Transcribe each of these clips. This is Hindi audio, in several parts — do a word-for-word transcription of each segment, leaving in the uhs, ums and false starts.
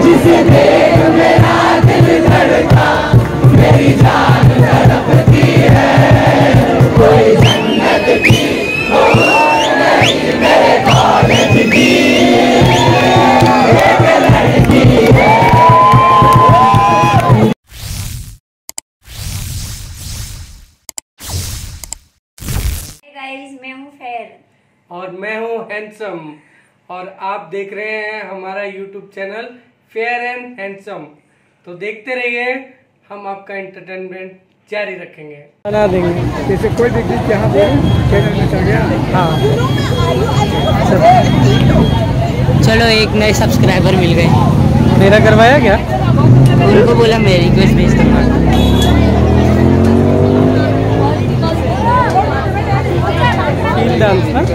जिसे देख मेरा दिल धड़का, मेरी जान तड़पती है। कोई जन्नत की और नहीं मेरे कॉलेज की एक लड़की है। गाइस, मैं हूँ फेयर और मैं हूँ हैंडसम और आप देख रहे हैं हमारा YouTube channel fair and handsome. तो देखते रहिए, हम आपका एंटरटेनमेंट जारी रखेंगे, बना देंगे। जैसे कोई भी चीज़ यहाँ पे चैनल में चल गया। हाँ चलो, एक नए सब्सक्राइबर मिल गए। मेरा करवाया क्या? उनको बोला मेरी रिक्वेस्ट भेज दूंगा। फील डांस ना,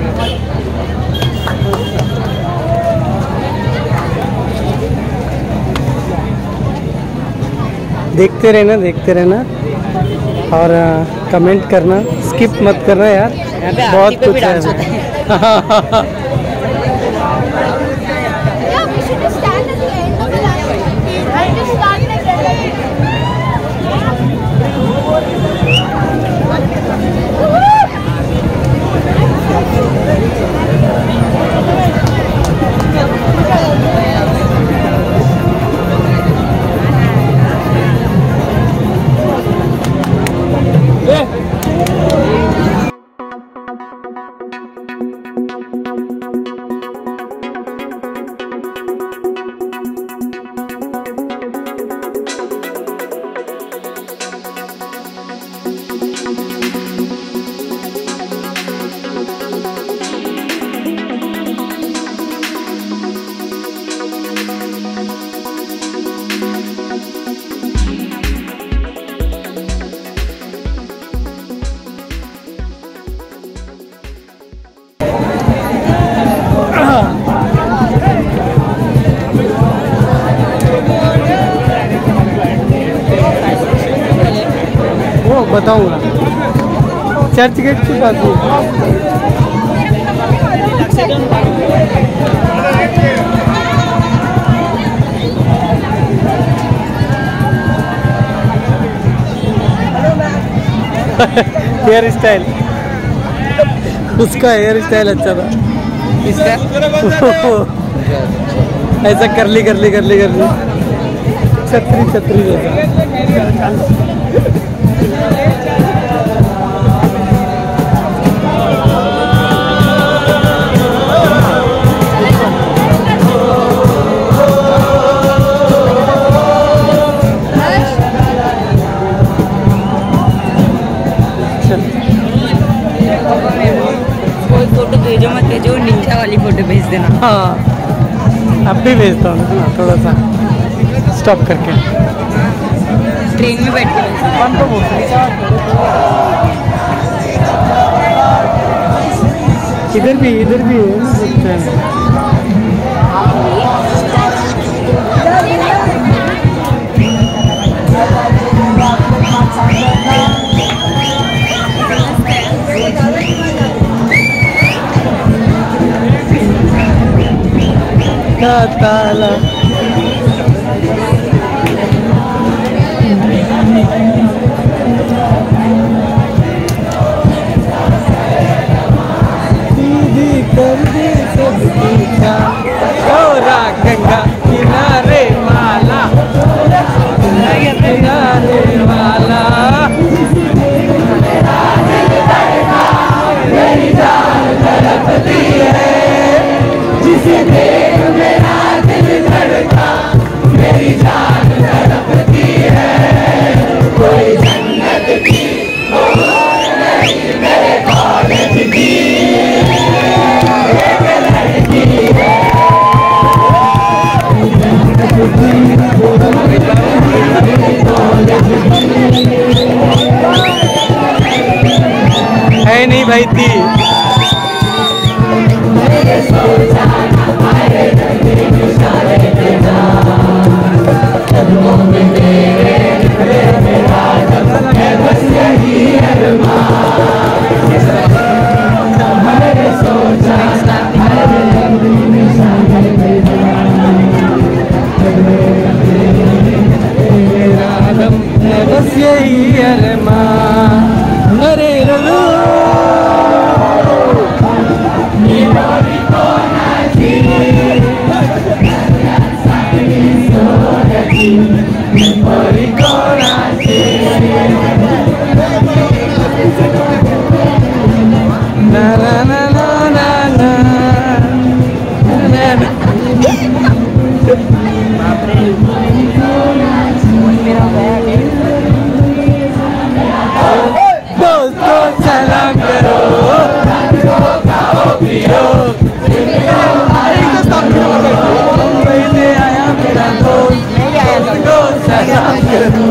देखते रहना देखते रहना और कमेंट करना, स्किप मत करना यार, बहुत कुछ है। बताऊंगा चर्च गेट की बात हेयर स्टाइल, उसका हेयर स्टाइल अच्छा था, इसका ऐसा करली करली करली करली छतरी छतरी जैसा। फोटो भेजो मत भेजो, नीचा वाली फोटो भेज देना। हाँ, अब भी भेजता हूँ थोड़ा सा स्टॉप करके, ट्रेन में बैठ के। इधर भी इधर भी है। ताला दीदी कर दे सब पूछा, गौरा गंगा किनारे वाला किनारे वाला। मेरी जान तड़पती है, जिसे देख मेरा दिल धड़का। अरे माँ अरे रलू na na na na na na दोस्तों सलाम करो मुंबई से आया मेरा दोस्त को सलाम करो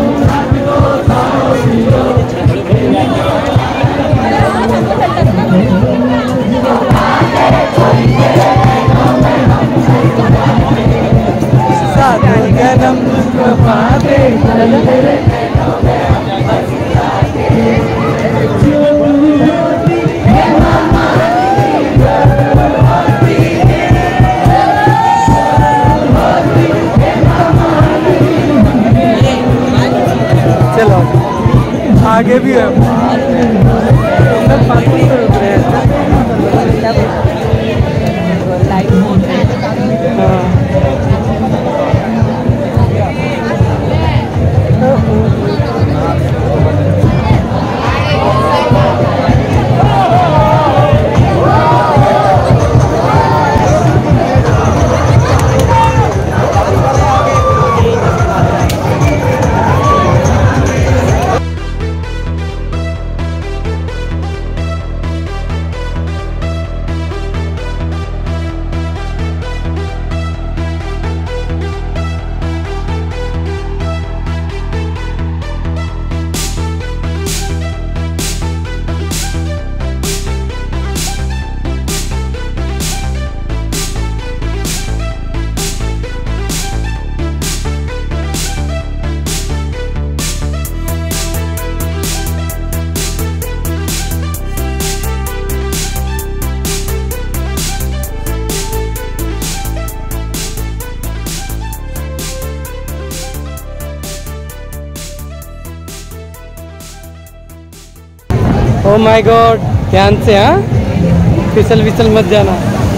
गरम पाते चलो आगे भी है सब बाकी तो रुक रहे हैं ओ माय गॉड ध्यान से हाँ फिसल फिसल मत जाना।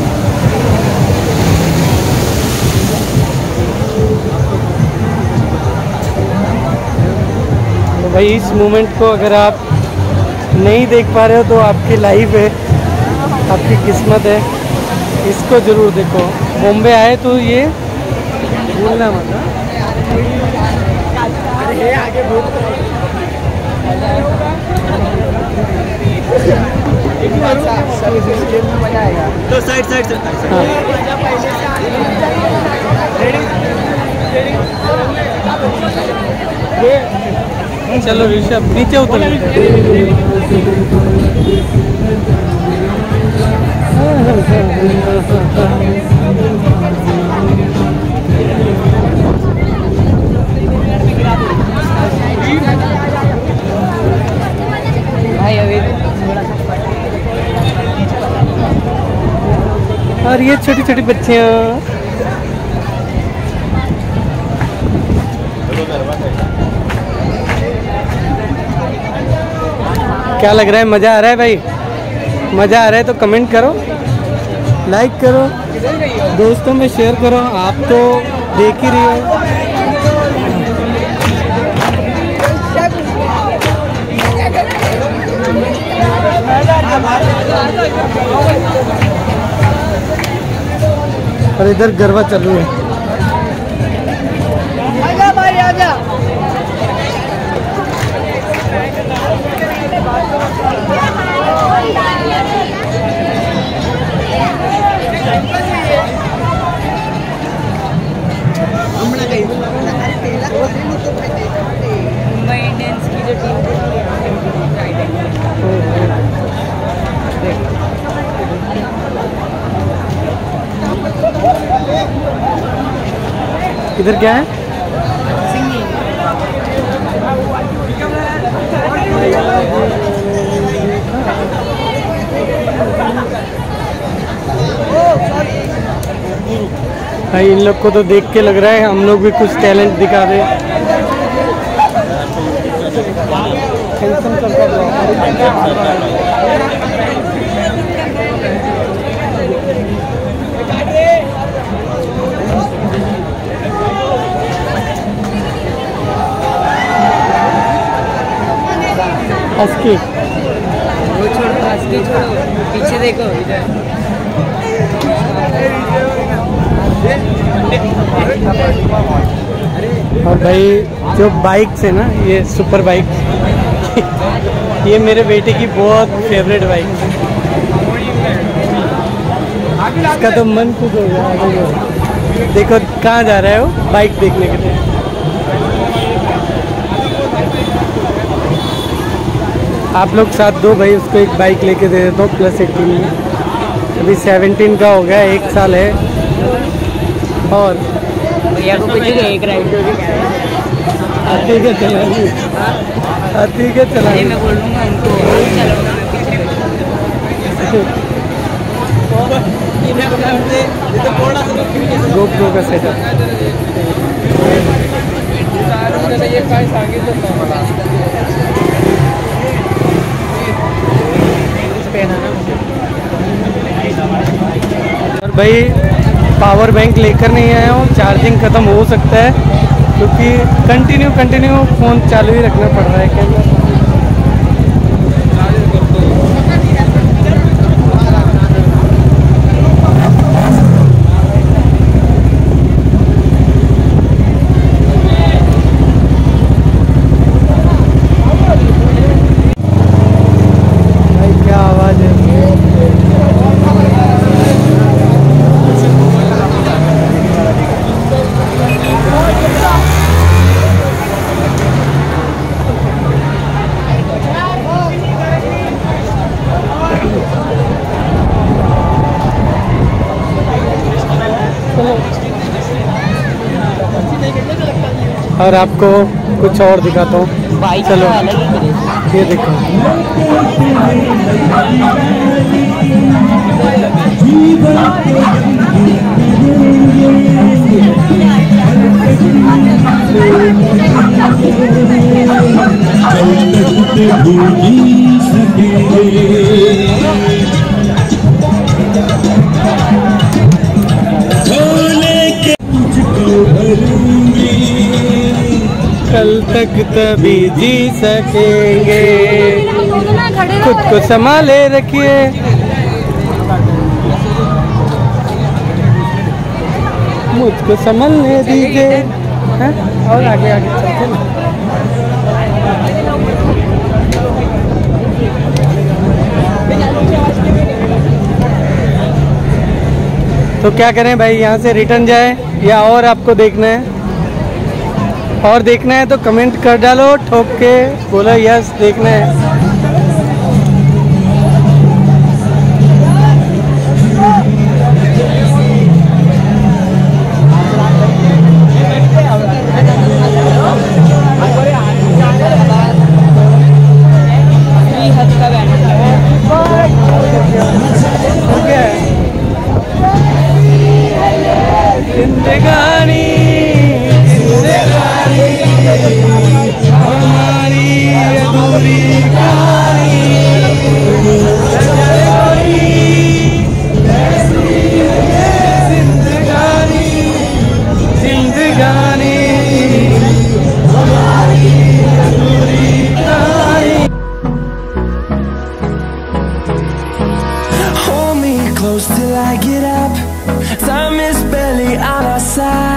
तो भाई इस मोमेंट को अगर आप नहीं देख पा रहे हो तो आपकी लाइफ है, आपकी किस्मत है, इसको ज़रूर देखो। बॉम्बे आए तो ये भूलना मत। अरे आगे तो साइड साइड से चलो ऋषभ नीचे उतर। भाई अभी और ये छोटी छोटी बच्चियाँ क्या लग रहा है? मज़ा आ रहा है भाई? मज़ा आ रहा है तो कमेंट करो, लाइक करो, दोस्तों में शेयर करो। आप तो देख ही रहे हो। और इधर गरबा चल रही है। आजा भाई आजा। मुंबई इंडियंस की जो टीम इधर क्या है? भाई इन लोग को तो देख के लग रहा है हम लोग भी कुछ टैलेंट दिखा दे। हैंडसम सर का ब्लॉग। हस्की वो छोड़ो, हस्की छोड़ो, पीछे देखो इधर। और भाई जो बाइक्स है ना, ये सुपर बाइक ये मेरे बेटे की बहुत फेवरेट बाइक है। इसका तो मन खुश हो गया। देखो कहाँ जा रहा है वो बाइक देखने के लिए। आप लोग साथ दो भाई, उसको एक बाइक लेके दे देता हूँ प्लस एटीन में। अभी सेवनटीन का हो गया, एक साल है। और भैया को पूछेगा एक राइड होगी। ठीक है चला, ठीक है चला। मैं बोल दूँगा उनको चलो ना, मैं पीछे गोप्रो का सेटअप। और भाई पावर बैंक लेकर नहीं आया हूँ, चार्जिंग ख़त्म हो सकता है क्योंकि कंटिन्यू कंटिन्यू फ़ोन चालू ही रखना पड़ रहा है कैमरा। भाई क्या आवाज़ है। और आपको कुछ और दिखाता हूँ। बाइक चलो का अलग ही क्रेज है। ये देखो, कल तक तभी जी सकेंगे, खुद को संभाले रखिए। मुझको संभलने दीजिए। हैं? और आगे आगे चलते ना। तो क्या करें भाई, यहाँ से रिटर्न जाए या और आपको देखना है? और देखना है तो कमेंट कर डालो, ठोक के बोलो यस देखना है। जिंदगानी हमारी अधूरी कहानी, जिंदगानी जिंदगानी हमारी अधूरी कहानी। Hold me close till I get up. Time is barely on our side.